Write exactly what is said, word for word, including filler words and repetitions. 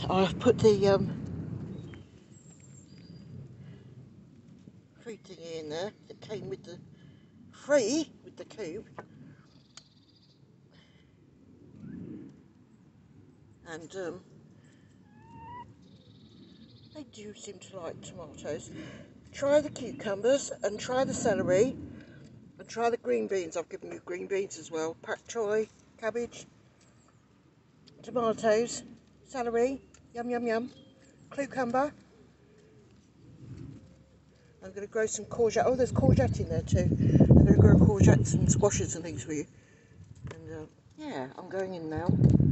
I've put the um, food thingy in there that came with the free with the coop, and um, they do seem to like tomatoes. Try the cucumbers and try the celery and try the green beans. I've given you green beans as well. Pak choy, cabbage, tomatoes, celery, yum yum yum, cucumber. I'm going to grow some courgette. Oh, there's courgette in there too. I'm going to grow courgettes and squashes and things for you. And uh, yeah, I'm going in now.